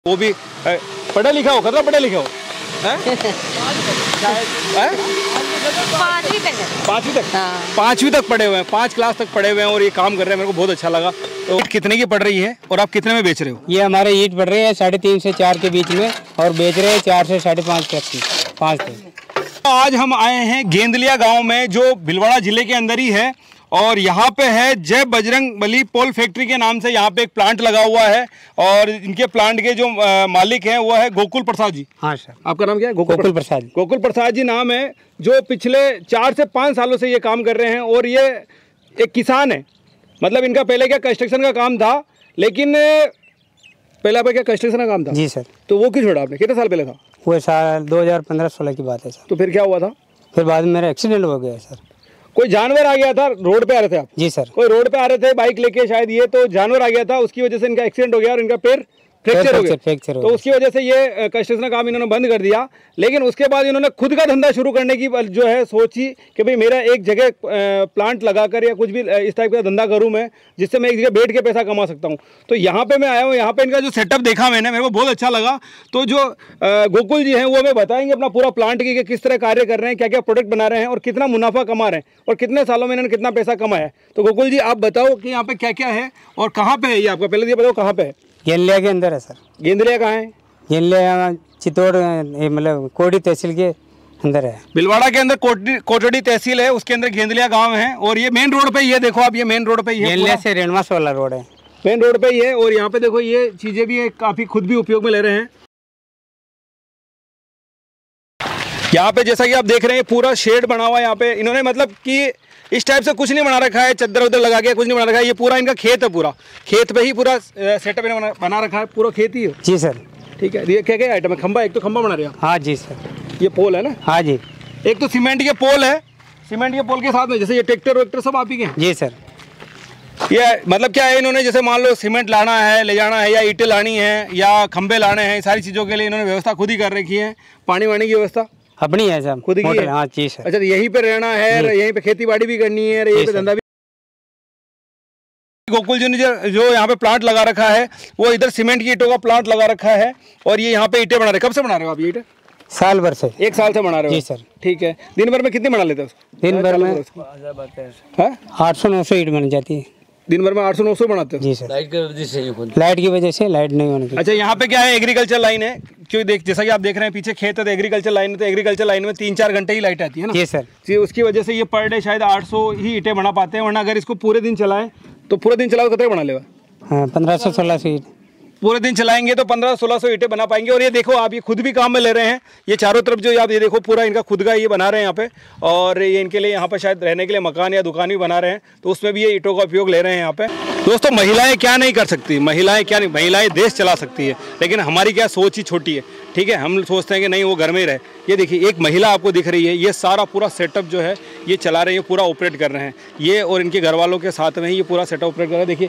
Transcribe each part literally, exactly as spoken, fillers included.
वो भी पढ़ा लिखा हो, कितना पढ़े लिखे हो? पाँचवीं तक पाँचवीं तक हाँ। पाँचवीं तक पढ़े हुए हैं, पाँच क्लास तक पढ़े हुए हैं और ये काम कर रहे हैं। मेरे को बहुत अच्छा लगा। तो कितने की पड़ रही है और आप कितने में बेच रहे हो? ये हमारे ईंट पड़ रही है साढ़े तीन से चार के बीच में और बेच रहे हैं चार से साढ़े पाँच तक की पाँच तक। आज हम आए हैं गेंदलिया गांव में, जो भीलवाड़ा जिले के अंदर ही है। और यहाँ पे है जय बजरंग बली पोल फैक्ट्री के नाम से यहाँ पे एक प्लांट लगा हुआ है और इनके प्लांट के जो आ, मालिक हैं वो है गोकुल प्रसाद जी। हाँ सर। आपका नाम क्या है? गोकुल प्रसाद। गोकुल प्रसाद जी नाम है, जो पिछले चार से पाँच सालों से ये काम कर रहे हैं। और ये एक किसान है, मतलब इनका पहले क्या कंस्ट्रक्शन का काम था, लेकिन पहले आपका क्या कंस्ट्रक्शन का काम था? जी सर। तो वो क्यों छोड़ा आपने? कितने साल पहले था? वो साल दो हज़ार पंद्रह सोलह की बात है सर। तो फिर क्या हुआ था? फिर बाद में मेरा एक्सीडेंट हो गया सर। कोई जानवर आ गया था, रोड पे आ रहे थे आप? जी सर। कोई रोड पे आ रहे थे बाइक लेके शायद, ये तो जानवर आ गया था, उसकी वजह से इनका एक्सीडेंट हो गया और इनका पैर फ्रैक्चर हो गया। फ्रैक्चर हो तो उसकी वजह से ये कंस्ट्रक्शन का काम इन्होंने बंद कर दिया। लेकिन उसके बाद इन्होंने खुद का धंधा शुरू करने की जो है सोची कि भाई मेरा एक जगह प्लांट लगाकर या कुछ भी इस टाइप का धंधा करूं मैं, जिससे मैं एक जगह बैठ के पैसा कमा सकता हूं। तो यहाँ पे मैं आया हूँ, यहाँ पे इनका जो सेटअप देखा मैंने, मेरे को बहुत अच्छा लगा। तो जो गोकुल जी हैं वो हमें बताएंगे अपना पूरा प्लांट की किस तरह कार्य कर रहे हैं, क्या क्या प्रोडक्ट बना रहे हैं और कितना मुनाफा कमा रहे हैं और कितने सालों में इन्होंने कितना पैसा कमाया है। तो गोकुल जी आप बताओ कि यहाँ पे क्या क्या है और कहाँ पे है ये आपका? पहले ये बताओ कहाँ पे है? गेंदलिया के अंदर है सर। गेंदलिया कहाँ है? गेंदलिया चित्तौड़ मतलब कोटी तहसील के अंदर है। भीलवाड़ा के अंदर कोटी कोटड़ी तहसील है, उसके अंदर गेंदलिया गांव है। और ये मेन रोड पे ही है, देखो आप, ये मेन रोड पे ही है। गेंदलिया से रेणवास वाला रोड है, मेन रोड पे ही है। और यहाँ पे देखो ये चीजें भी है, काफी खुद भी उपयोग में ले रहे हैं। यहाँ पे जैसा कि आप देख रहे हैं पूरा शेड बना हुआ है। यहाँ पे इन्होंने मतलब कि इस टाइप से कुछ नहीं बना रखा है, चद्दर उधर लगा के कुछ नहीं बना रखा है। ये पूरा इनका खेत है, पूरा खेत पे ही पूरा सेटअप इन्होंने बना रखा है, पूरा खेत ही है। जी सर। ठीक है। ये क्या क्या आइटम है? खंबा, एक तो खंबा बना रहे हैं? हाँ जी सर। ये पोल है ना? हाँ जी। एक तो सीमेंट के पोल है, सीमेंट के पोल के साथ में जैसे ये ट्रैक्टर वैक्टर सब आप ही के हैं? जी सर। ये मतलब क्या है, इन्होंने जैसे मान लो सीमेंट लाना है, ले जाना है, या ईंटें लानी है, या खंबे लाने हैं, सारी चीज़ों के लिए इन्होंने व्यवस्था खुद ही कर रखी है। पानी वानी की व्यवस्था अपनी है सर, खुद की है? हाँ जी सर। अच्छा, यहीं पे रहना है, यहीं पे खेती बाड़ी भी करनी है, यहीं पे धंधा भी। गोकुल जी ने जो यहाँ पे प्लांट लगा रखा है, वो इधर सीमेंट की ईंटों का प्लांट लगा रखा है। और ये यहाँ पे ईंटें बना रहे हैं। कब से बना रहे हो आप ये ईंटें? साल भर से। एक साल से बना रहे हो? जी सर। ठीक है। दिन भर में कितनी बना लेते हो? दिन भर में आठ सौ नौ सौ ईंट बन जाती है। दिन भर में आठ सौ नौ सौ बनाते हो? जी सर। लाइट की वजह से लाइट की वजह से लाइट नहीं होने की। अच्छा, यहाँ पे क्या है, एग्रीकल्चर लाइन है, क्योंकि देख जैसा कि आप देख रहे हैं पीछे खेत है, तो एग्रीकल्चर लाइन है। तो एग्रीकल्चर लाइन में तीन चार घंटे ही लाइट आती है ना? जी सर। जी, उसकी वजह से ये पर डे शायद आठ सौ ही ईंटें बना पाते हैं। वरना अगर इसको पूरे दिन चलाएं तो पूरे दिन चलाओ कितने बना लेगा? हाँ, पंद्रह सौ सोलह सौ ईंट पूरे दिन चलाएंगे तो पंद्रह सोलह सौ ईंटें बना पाएंगे। और ये देखो आप, ये खुद भी काम में ले रहे हैं। ये चारों तरफ जो आप ये देखो पूरा इनका खुद का ये बना रहे हैं यहाँ पे। और ये इनके लिए यहाँ पे शायद रहने के लिए मकान या दुकान भी बना रहे हैं, तो उसमें भी ये ईंटों का उपयोग ले रहे हैं यहाँ पे। दोस्तों, महिलाएं क्या नहीं कर सकती, महिलाएं क्या नहीं, महिलाएं देश चला सकती है। लेकिन हमारी क्या सोच ही छोटी है। ठीक है, हम सोचते हैं कि नहीं वो घर में ही रहे। ये देखिए एक महिला आपको दिख रही है, ये सारा पूरा सेटअप जो है ये चला रही है, पूरा ऑपरेट कर रहे हैं ये। और इनके घर वालों के साथ में ही ये पूरा सेटअप ऑपरेट कर रहे हैं। देखिए,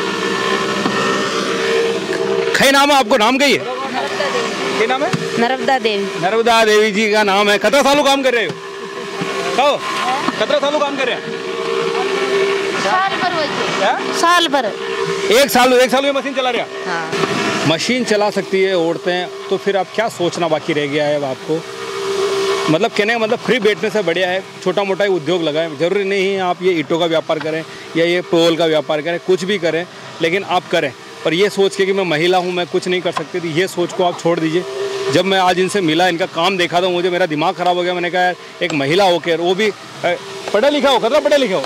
क्या नाम है आपको? नाम कही है? क्या नाम है? नर्मदा देवी। नर्मदा देवी जी का नाम है। कितना सालों काम कर रहे हो? कहो, कितना सालों काम कर रहे हैं? साल भर। साल भर। एक साल एक साल में मशीन चला रहे हैं? हाँ। मशीन चला सकती है औरतें, तो फिर आप क्या सोचना बाकी रह गया है अब आपको? मतलब कहने का मतलब फ्री बैठने से बढ़िया है छोटा मोटा ही उद्योग लगाएं। जरूरी नहीं है आप ये ईंटों का व्यापार करें या ये पोल का व्यापार करें, कुछ भी करें, लेकिन आप करें। और ये सोच के कि मैं महिला हूँ, मैं कुछ नहीं कर सकती थी, ये सोच को आप छोड़ दीजिए। जब मैं आज इनसे मिला, इनका काम देखा तो मुझे मेरा दिमाग ख़राब हो गया। मैंने कहा एक महिला होकर, वो भी पढ़ा लिखा हो, कितना पढ़े लिखे हो?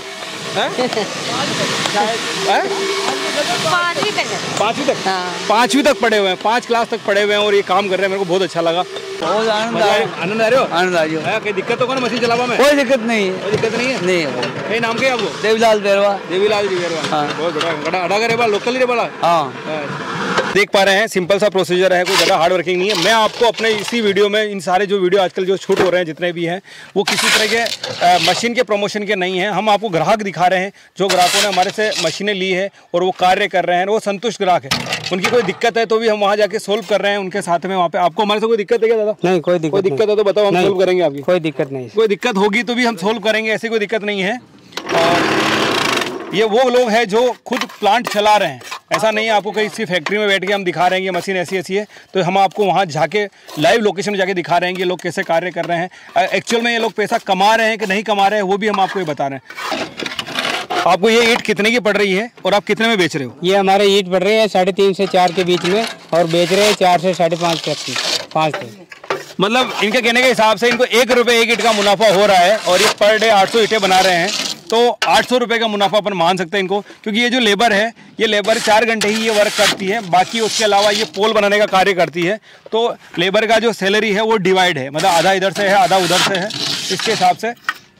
पाँचवीं तक पाँचवीं तक हाँ। पाँचवीं तक पढ़े हुए हैं, पाँच क्लास तक पढ़े हुए हैं और ये काम कर रहे हैं। मेरे को बहुत अच्छा लगा। आनंद आनंद आ रहे हो? आनंद आ रही हो। कोई दिक्कत होगा ना मशीन चलावा में? कोई दिक्कत नहीं है। कोई दिक्कत नहीं है? नहीं है। ये नाम क्या है आपको? देवीलाल बेरवा। देवीलाल जी बेरवा। हाँ। बहुत बड़ा अड़ा करे बड़ा लोकल ही बड़ा। हाँ। देख पा रहे हैं सिंपल सा प्रोसीजर है, कोई ज़्यादा हार्ड वर्किंग नहीं है। मैं आपको अपने इसी वीडियो में, इन सारे जो वीडियो आजकल जो शूट हो रहे हैं जितने भी हैं, वो किसी तरह के मशीन के प्रमोशन के नहीं हैं। हम आपको ग्राहक दिखा रहे हैं, जो ग्राहकों ने हमारे से मशीनें ली है और वो कार्य कर रहे हैं, वो संतुष्ट ग्राहक है। उनकी कोई दिक्कत है तो भी हम वहाँ जाके सोल्व कर रहे हैं उनके साथ में। वहाँ पे आपको हमारे से कोई दिक्कत है क्या दादा? नहीं, कोई दिक्कत कोई दिक्कत है तो बताओ, हम सोल्व करेंगे आपकी। कोई दिक्कत नहीं। कोई दिक्कत होगी तो भी हम सोल्व करेंगे, ऐसी कोई दिक्कत नहीं है। और ये वो लोग हैं जो खुद प्लांट चला रहे हैं। ऐसा नहीं है आपको कहीं सी फैक्ट्री में बैठ के हम दिखा रहे हैं कि मशीन ऐसी ऐसी है, तो हम आपको वहाँ जाके लाइव लोकेशन में जाके दिखा रहे हैं कि ये लोग कैसे कार्य कर रहे हैं, एक्चुअल में ये लोग पैसा कमा रहे हैं कि नहीं कमा रहे हैं, वो भी हम आपको ये बता रहे हैं। आपको ये ईंट कितने की पड़ रही है और आप कितने में बेच रहे हो? ये हमारे ईंट पड़ रही है साढ़े तीन से चार के बीच में और बेच रहे हैं चार से साढ़े पाँच तक की, पाँच तक। मतलब इनके कहने के हिसाब से इनको एक रुपये एक ईंट का मुनाफा हो रहा है और ये पर डे आठ सौ ईंटें बना रहे हैं, तो आठ सौ रुपये का मुनाफा अपन मान सकते हैं इनको, क्योंकि ये जो लेबर है ये लेबर चार घंटे ही ये वर्क करती है, बाकी उसके अलावा ये पोल बनाने का कार्य करती है। तो लेबर का जो सैलरी है वो डिवाइड है, मतलब आधा इधर से है आधा उधर से है, इसके हिसाब से।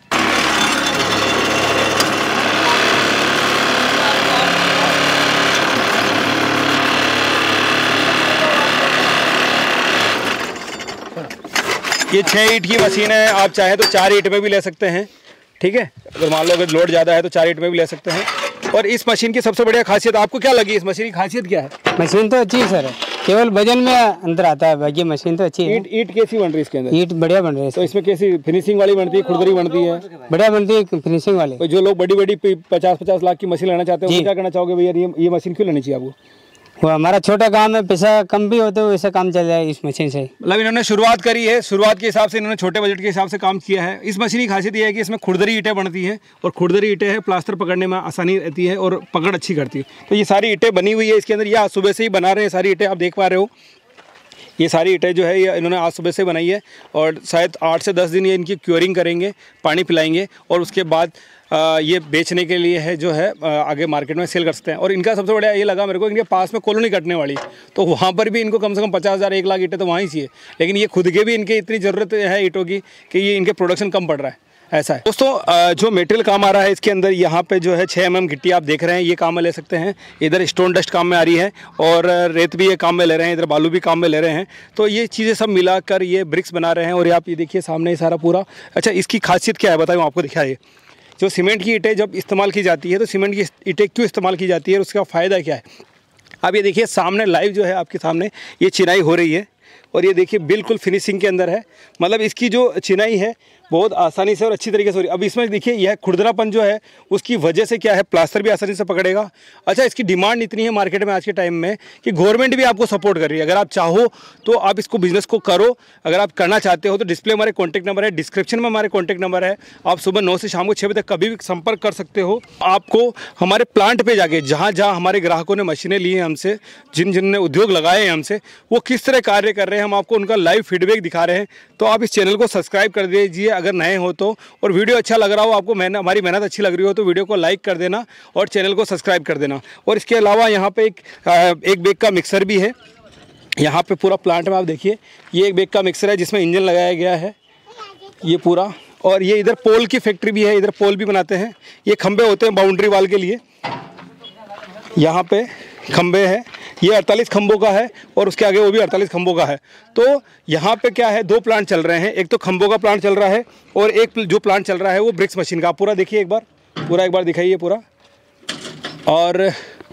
ये छः ईंट की मशीन है, आप चाहें तो चार ईंट में भी ले सकते हैं, ठीक है। अगर मान लो अगर लोड ज़्यादा है तो चार ईंट में भी ले सकते हैं। और इस मशीन की सबसे बढ़िया खासियत आपको क्या लगी? इस मशीन की खासियत क्या है? मशीन तो अच्छी है सर, केवल वजन में अंतर आता है, बाकी मशीन तो अच्छी है। ईंट ईंट कैसी बन रही है इसके अंदर? ईंट बढ़िया बन रही है। तो इसमें कैसी फिनिशिंग वाली बनती है, खुरदरी बनती है? बढ़िया बनती है फिनिशिंग वाली। तो जो लोग बड़ी बड़ी पचास पचास लाख की मशीन लेना चाहते हैं, क्या करना चाहोगे भैया? ये ये मशीन क्यों लेनी चाहिए आपको? वो हमारा छोटा काम है, पैसा कम भी होते हो वैसे काम चल जाए इस मशीन से। मतलब इन्होंने शुरुआत करी है, शुरुआत के हिसाब से इन्होंने छोटे बजट के हिसाब से काम किया है। इस मशीन की खासियत ये है कि इसमें खुरदरी ईंटें बनती हैं और खुरदरी ईंटें है प्लास्टर पकड़ने में आसानी रहती है और पकड़ अच्छी करती है। तो ये सारी ईंटें बनी हुई है इसके अंदर, ये आज सुबह से ही बना रहे हैं सारी ईंटें, आप देख पा रहे हो। ये सारी ईंटें जो है ये इन्होंने आज सुबह से बनाई है और शायद आठ से दस दिन ये इनकी क्योरिंग करेंगे, पानी पिलाएंगे और उसके बाद आ, ये बेचने के लिए है जो है आ, आगे मार्केट में सेल कर सकते हैं। और इनका सबसे बढ़िया ये लगा मेरे को, इनके पास में कॉलोनी कटने वाली, तो वहाँ पर भी इनको कम से कम पचास हज़ार एक लाख ईंटें तो वहाँ ही चाहिए, लेकिन ये खुद के भी इनके इतनी ज़रूरत है ईंटों की कि ये इनके प्रोडक्शन कम पड़ रहा है, ऐसा है। दोस्तों जो मटेरियल काम आ रहा है इसके अंदर, यहाँ पे जो है छः एम एम गिट्टी आप देख रहे हैं, ये काम में ले सकते हैं। इधर स्टोन डस्ट काम में आ रही है और रेत भी ये काम में ले रहे हैं, इधर बालू भी काम में ले रहे हैं। तो ये चीज़ें सब मिलाकर ये ब्रिक्स बना रहे हैं। और ये आप ये देखिए सामने ये सारा पूरा। अच्छा, इसकी खासियत क्या है बताऊँ आपको? दिखाइए, जो सीमेंट की ईंटें जब इस्तेमाल की जाती है तो सीमेंट की ईंटें क्यों इस्तेमाल की जाती है और उसका फ़ायदा क्या है? आप ये देखिए सामने लाइव जो है आपके सामने ये चिनाई हो रही है और ये देखिए बिल्कुल फिनिशिंग के अंदर है। मतलब इसकी जो चिनाई है बहुत आसानी से और अच्छी तरीके से हो रही है। अब इसमें देखिए यह खुरदरापन जो है उसकी वजह से क्या है, प्लास्टर भी आसानी से पकड़ेगा। अच्छा, इसकी डिमांड इतनी है मार्केट में आज के टाइम में कि गवर्नमेंट भी आपको सपोर्ट कर रही है। अगर आप चाहो तो आप इसको बिजनेस को करो, अगर आप करना चाहते हो तो डिस्प्ले हमारे कॉन्टैक्ट नंबर है, डिस्क्रिप्शन में हमारे कॉन्टैक्ट नंबर है। आप सुबह नौ से शाम को छः बजे तक कभी भी संपर्क कर सकते हो। आपको हमारे प्लांट पर जाके जहाँ जहाँ हमारे ग्राहकों ने मशीनें ली हैं हमसे, जिन जिन ने उद्योग लगाए हैं हमसे, वो किस तरह कार्य कर रहे हैं, हम आपको उनका लाइव फीडबैक दिखा रहे हैं। तो आप इस चैनल को सब्सक्राइब कर दीजिए अगर नए हो तो, और वीडियो अच्छा लग रहा हो, आपको मेहनत हमारी मेहनत अच्छी लग रही हो तो वीडियो को लाइक कर देना और चैनल को सब्सक्राइब कर देना। और इसके अलावा यहाँ पे एक एक बैग का मिक्सर भी है यहाँ पे पूरा प्लांट में। आप देखिए ये एक बैग का मिक्सर है जिसमें इंजन लगाया गया है ये पूरा। और ये इधर पोल की फैक्ट्री भी है, इधर पोल भी बनाते हैं। ये खंबे होते हैं बाउंड्री वाल के लिए, यहाँ पे खंबे हैं। ये अड़तालीस खंभों का है और उसके आगे वो भी अड़तालीस खंभों का है। तो यहाँ पे क्या है, दो प्लांट चल रहे हैं, एक तो खंभों का प्लांट चल रहा है और एक जो प्लांट चल रहा है वो ब्रिक्स मशीन का। आप पूरा देखिए एक बार, पूरा एक बार दिखाइए पूरा। और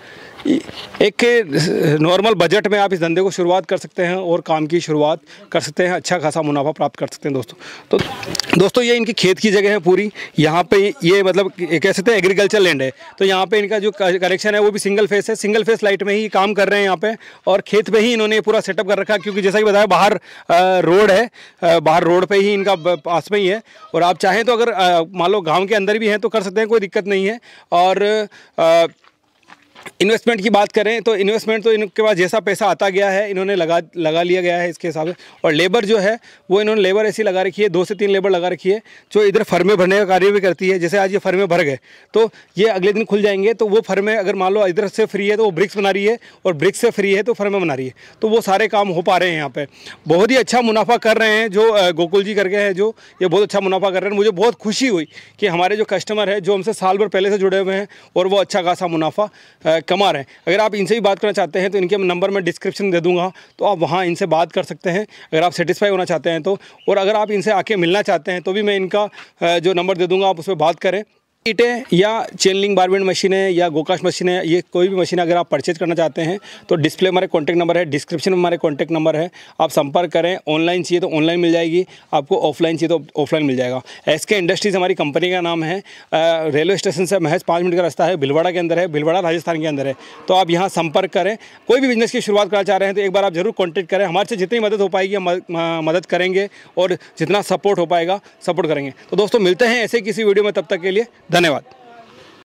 एक नॉर्मल बजट में आप इस धंधे को शुरुआत कर सकते हैं और काम की शुरुआत कर सकते हैं, अच्छा खासा मुनाफा प्राप्त कर सकते हैं दोस्तों। तो दोस्तों ये इनकी खेत की जगह है पूरी, यहाँ पे ये मतलब कह सकते हैं एग्रीकल्चर लैंड है। तो यहाँ पे इनका जो कनेक्शन है वो भी सिंगल फेस है, सिंगल फेस लाइट में ही काम कर रहे हैं यहाँ पे। और खेत पे ही इन्होंने पूरा सेटअप कर रखा है, क्योंकि जैसा कि बताया बाहर रोड है, बाहर रोड पे ही इनका पास में ही है। और आप चाहें तो अगर मान लो गाँव के अंदर भी हैं तो कर सकते हैं, कोई दिक्कत नहीं है। और इन्वेस्टमेंट की बात करें तो इन्वेस्टमेंट तो इनके पास जैसा पैसा आता गया है इन्होंने लगा लगा लिया गया है इसके हिसाब से। और लेबर जो है वो इन्होंने लेबर ऐसी लगा रखी है, दो से तीन लेबर लगा रखी है जो इधर फर्मे भरने का कार्य भी करती है। जैसे आज ये फर्मे भर गए तो ये अगले दिन खुल जाएंगे, तो वो फर्मे अगर मान लो इधर से फ्री है तो वो ब्रिक्स बना रही है, और ब्रिक्स से फ्री है तो फर्मे बना रही है। तो वो सारे काम हो पा रहे हैं यहाँ पे। बहुत ही अच्छा मुनाफा कर रहे हैं जो गोकुल जी करके हैं, जो ये बहुत अच्छा मुनाफा कर रहे हैं। मुझे बहुत खुशी हुई कि हमारे जो कस्टमर है जो हमसे साल भर पहले से जुड़े हुए हैं और वो अच्छा खासा मुनाफा कमा रहे हैं। अगर आप इनसे भी बात करना चाहते हैं तो इनके नंबर मैं डिस्क्रिप्शन दे दूंगा, तो आप वहाँ इनसे बात कर सकते हैं अगर आप सेटिस्फाई होना चाहते हैं तो। और अगर आप इनसे आके मिलना चाहते हैं तो भी मैं इनका जो नंबर दे दूंगा, आप उस पर बात करें। ईटें या चेन लिंक बारबेंड मशीनें या गोकाश मशीनें, ये कोई भी मशीन अगर आप परचेज करना चाहते हैं तो डिस्प्ले हमारे कॉन्टैक्ट नंबर है, डिस्क्रिप्शन में हमारे कॉन्टैक्ट नंबर है, आप संपर्क करें। ऑनलाइन चाहिए तो ऑनलाइन मिल जाएगी, आपको ऑफलाइन चाहिए तो ऑफलाइन मिल जाएगा। एस के इंडस्ट्रीज़ हमारी कंपनी का नाम है। रेलवे स्टेशन से महज पाँच मिनट का रास्ता है, भिलवाड़ा के अंदर है, भिलवाड़ा राजस्थान के अंदर है। तो आप यहाँ संपर्क करें। कोई भी बिजनेस की शुरुआत करना चाह रहे हैं तो एक बार आप जरूर कॉन्टैक्ट करें। हमारे से जितनी मदद हो पाएगी हम मदद करेंगे और जितना सपोर्ट हो पाएगा सपोर्ट करेंगे। तो दोस्तों मिलते हैं ऐसे किसी वीडियो में, तब तक के लिए धन्यवाद।